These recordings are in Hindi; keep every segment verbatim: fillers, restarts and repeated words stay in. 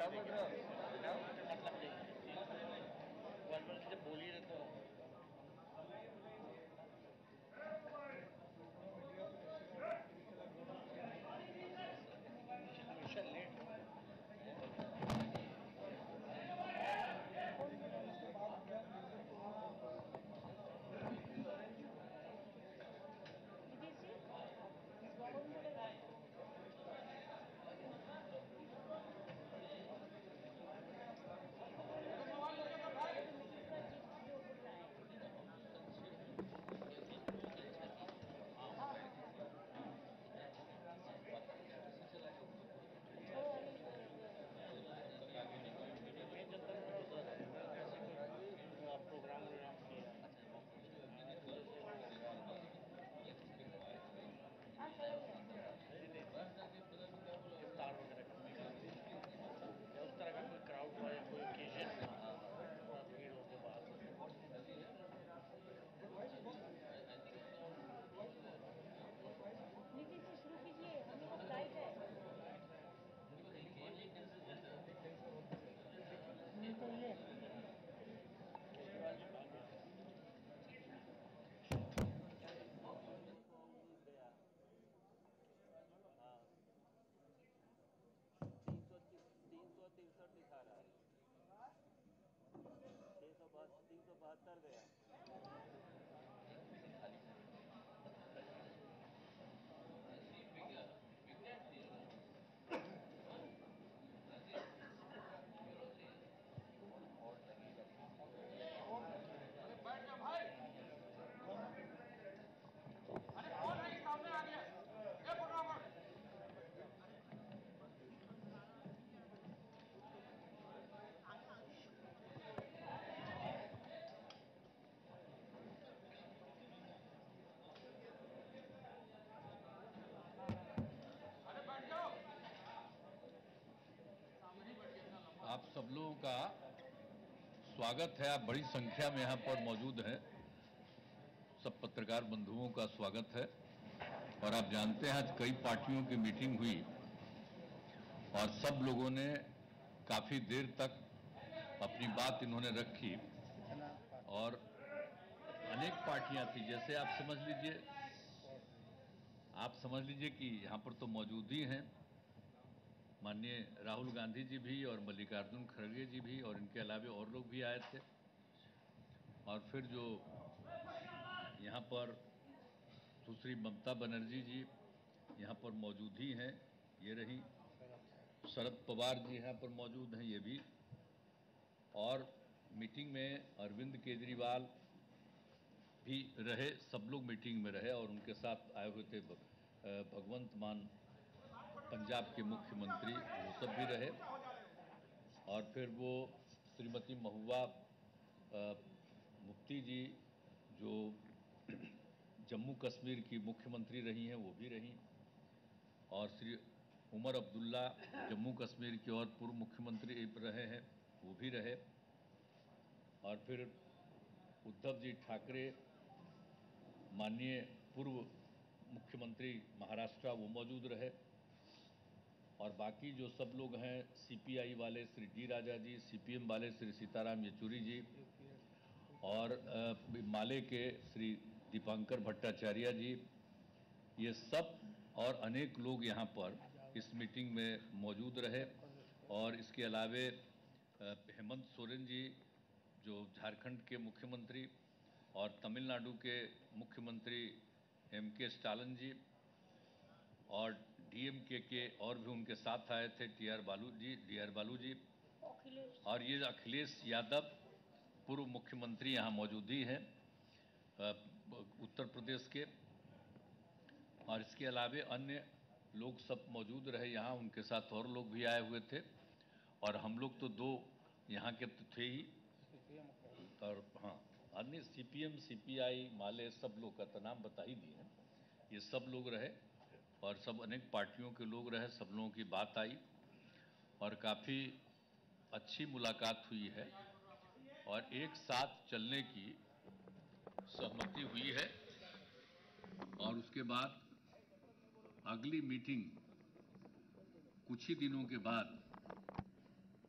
जब बोली रहे तो हमेशा लेट प्रोग्राम वोग्राम किया इफ्तार वगैरह करने का या उस तरह का कोई क्राउड हुआ या कोई ओकेजन हुआ भीड़ हो के बाद नीति से शुरू कीजिए, हम लोग फ्लाइट है। तो ये तीन सौ तिरसठ दिखा रहा है, छह सौ तीन सौ बहत्तर गया। अरे बैठ जा भाई, अरे कौन है सामने आ गया, ये प्रोग्रामर। आप सब लोगों का स्वागत है। आप बड़ी संख्या में यहाँ पर मौजूद हैं। सब पत्रकार बंधुओं का स्वागत है। और आप जानते हैं आज कई पार्टियों की मीटिंग हुई और सब लोगों ने काफ़ी देर तक अपनी बात इन्होंने रखी और अनेक पार्टियां थी। जैसे आप समझ लीजिए आप समझ लीजिए कि यहाँ पर तो मौजूद ही हैं माननीय राहुल गांधी जी भी और मल्लिकार्जुन खड़गे जी भी और इनके अलावा और लोग भी आए थे। और फिर जो यहाँ पर सुश्री ममता बनर्जी जी यहाँ पर मौजूद ही हैं, ये रही। शरद पवार जी यहाँ पर मौजूद हैं, ये भी। और मीटिंग में अरविंद केजरीवाल भी रहे, सब लोग मीटिंग में रहे और उनके साथ आए हुए थे भगवंत मान पंजाब के मुख्यमंत्री, वो सब भी रहे। और फिर वो श्रीमती महुआ मुफ्ती जी जो जम्मू कश्मीर की मुख्यमंत्री रही हैं, वो भी रहीं। और श्री उमर अब्दुल्ला जम्मू कश्मीर के और पूर्व मुख्यमंत्री रहे हैं, वो भी रहे। और फिर उद्धव जी ठाकरे माननीय पूर्व मुख्यमंत्री महाराष्ट्र, वो मौजूद रहे। और बाकी जो सब लोग हैं, सीपीआई वाले श्री डी राजा जी, सीपीएम वाले श्री सीताराम येचुरी जी और माले के श्री दीपांकर भट्टाचार्य जी, ये सब और अनेक लोग यहाँ पर इस मीटिंग में मौजूद रहे। और इसके अलावे हेमंत सोरेन जी जो झारखंड के मुख्यमंत्री और तमिलनाडु के मुख्यमंत्री एम के स्टालिन जी और डीएमके के और भी उनके साथ आए थे, टी आर बालू जी डी आर बालू जी और ये अखिलेश यादव पूर्व मुख्यमंत्री यहाँ मौजूद ही हैं उत्तर प्रदेश के। और इसके अलावे अन्य लोग सब मौजूद रहे यहाँ, उनके साथ और लोग भी आए हुए थे। और हम लोग तो दो यहाँ के तो थे ही, और हाँ अन्य सीपीएम सीपीआई माले सब लोग का तो नाम बता ही दिए हैं। ये सब लोग रहे और सब अनेक पार्टियों के लोग रहे, सब लोगों की बात आई और काफ़ी अच्छी मुलाकात हुई है और एक साथ चलने की सहमति हुई है। और उसके बाद अगली मीटिंग कुछ ही दिनों के बाद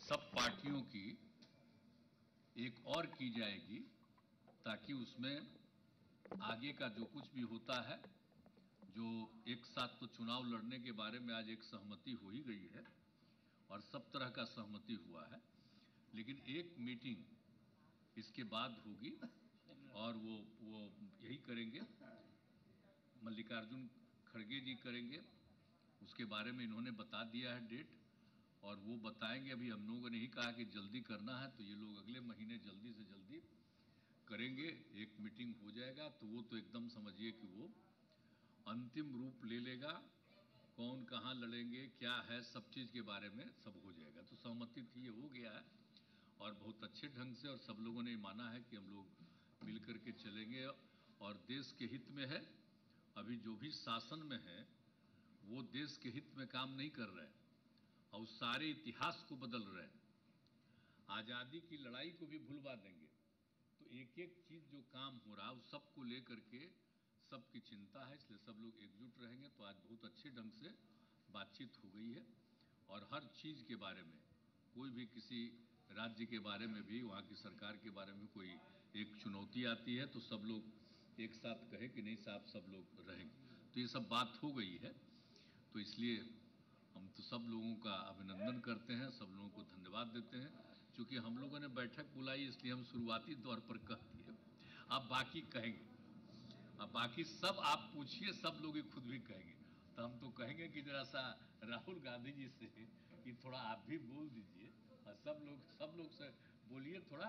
सब पार्टियों की एक और की जाएगी, ताकि उसमें आगे का जो कुछ भी होता है, जो एक साथ तो चुनाव लड़ने के बारे में आज एक सहमति हो ही गई है और सब तरह का सहमति हुआ है, लेकिन एक मीटिंग इसके बाद होगी और वो वो यही करेंगे, मल्लिकार्जुन खड़गे जी करेंगे। उसके बारे में इन्होंने बता दिया है डेट, और वो बताएंगे। अभी हम लोगों ने ही कहा कि जल्दी करना है, तो ये लोग अगले महीने जल्दी से जल्दी करेंगे, एक मीटिंग हो जाएगा। तो वो तो एकदम समझिए कि वो अंतिम रूप ले लेगा, कौन कहाँ लड़ेंगे, क्या है, सब चीज़ के बारे में सब हो जाएगा। तो सहमति थी, ये हो गया है और बहुत अच्छे ढंग से, और सब लोगों ने माना है कि हम लोग मिल करके चलेंगे और देश के हित में है। अभी जो भी शासन में है वो देश के हित में काम नहीं कर रहे और सारे इतिहास को बदल रहे हैं, आज़ादी की लड़ाई को भी भुलवा देंगे। तो एक एक चीज़ जो काम हो रहा है उस सबको लेकर के सबकी चिंता है, इसलिए सब लोग एकजुट रहेंगे। तो आज बहुत अच्छे ढंग से बातचीत हो गई है और हर चीज़ के बारे में, कोई भी किसी राज्य के बारे में भी, वहाँ की सरकार के बारे में कोई एक चुनौती आती है तो सब लोग एक साथ कहे कि नहीं साहब सब लोग रहेंगे। तो ये सब बात हो गई है। तो इसलिए हम तो सब लोगों का अभिनंदन करते हैं, सब लोगों को धन्यवाद देते हैं। चूँकि हम लोगों ने बैठक बुलाई इसलिए हम शुरुआती तौर पर कह दिए, अब बाकी कहेंगे। अब बाकी सब आप पूछिए, सब लोग ही खुद भी कहेंगे। तो हम तो कहेंगे कि जरा सा राहुल गांधी जी से कि थोड़ा आप भी बोल दीजिए, और सब लोग सब लोग से बोलिए थोड़ा।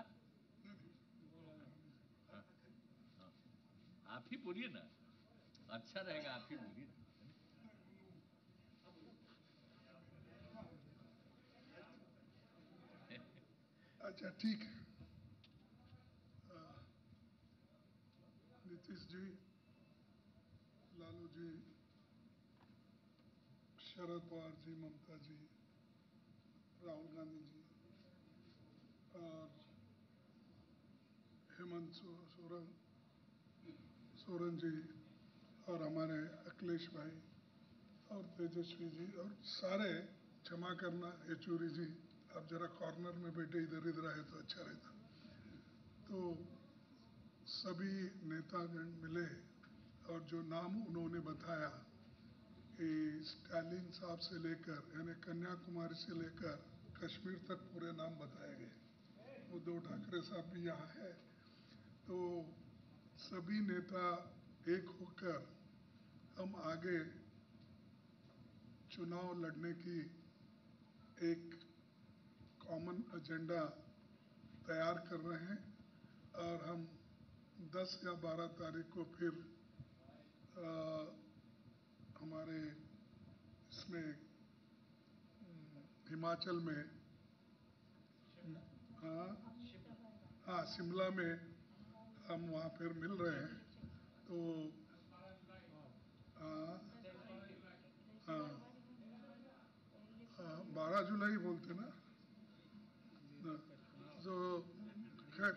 हाँ, हाँ, आप ही बोलिए ना, अच्छा रहेगा, आप ही बोलिए। अच्छा ठीक है। आ, नीतीश जी, लालू जी, शरद पवार जी, ममता जी, राहुल गांधी जी और हेमंत सोरेन सोरेन जी और हमारे अखिलेश भाई और तेजस्वी जी और सारे, क्षमा करना येचूरी जी, आप जरा कॉर्नर में बैठे इधर इधर आए तो अच्छा रहता। तो सभी नेतागण मिले और जो नाम उन्होंने बताया कि स्टालिन साहब से लेकर यानी कन्याकुमारी से लेकर कश्मीर तक पूरे नाम बताए गए। उद्धव ठाकरे साहब भी यहाँ है। तो सभी नेता एक होकर हम आगे चुनाव लड़ने की एक कॉमन एजेंडा तैयार कर रहे हैं और हम दस या बारह तारीख को फिर आ, हमारे इसमें हिमाचल में, हाँ हाँ शिमला में हम वहाँ फिर मिल रहे हैं। तो हाँ हाँ हाँ बारह जुलाई बोलते ना, तो खैर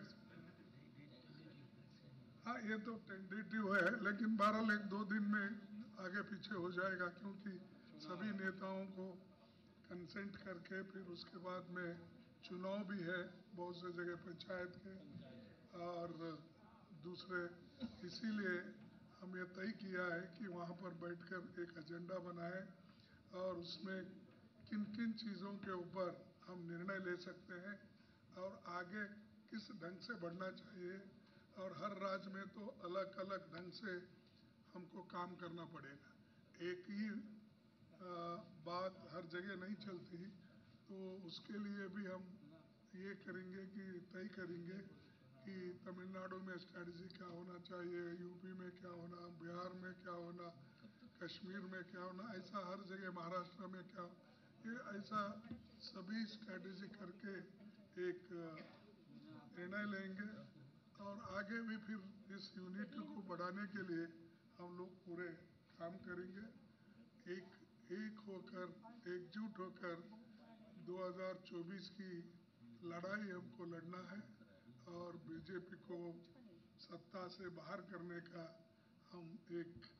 हाँ ये तो टेंटेटिव है, लेकिन बहरहाल एक दो दिन में आगे पीछे हो जाएगा, क्योंकि सभी नेताओं को कंसेंट करके फिर उसके बाद में चुनाव भी है बहुत से जगह पंचायत के और दूसरे। इसीलिए हम ये तय किया है कि वहाँ पर बैठकर एक एजेंडा बनाएं और उसमें किन किन चीज़ों के ऊपर हम निर्णय ले सकते हैं और आगे किस ढंग से बढ़ना चाहिए। और हर राज्य में तो अलग अलग ढंग से हमको काम करना पड़ेगा, एक ही आ, बात हर जगह नहीं चलती। तो उसके लिए भी हम ये करेंगे कि तय करेंगे कि तमिलनाडु में स्ट्रैटेजी क्या होना चाहिए, यूपी में क्या होना, बिहार में क्या होना, कश्मीर में क्या होना, ऐसा हर जगह, महाराष्ट्र में क्या, ये ऐसा सभी स्ट्रैटेजी करके एक निर्णय लेंगे और आगे भी फिर इस यूनिटी को बढ़ाने के लिए हम लोग पूरे काम करेंगे। एक एक होकर, एकजुट होकर दो हज़ार चौबीस की लड़ाई हमको लड़ना है और बीजेपी को सत्ता से बाहर करने का हम एक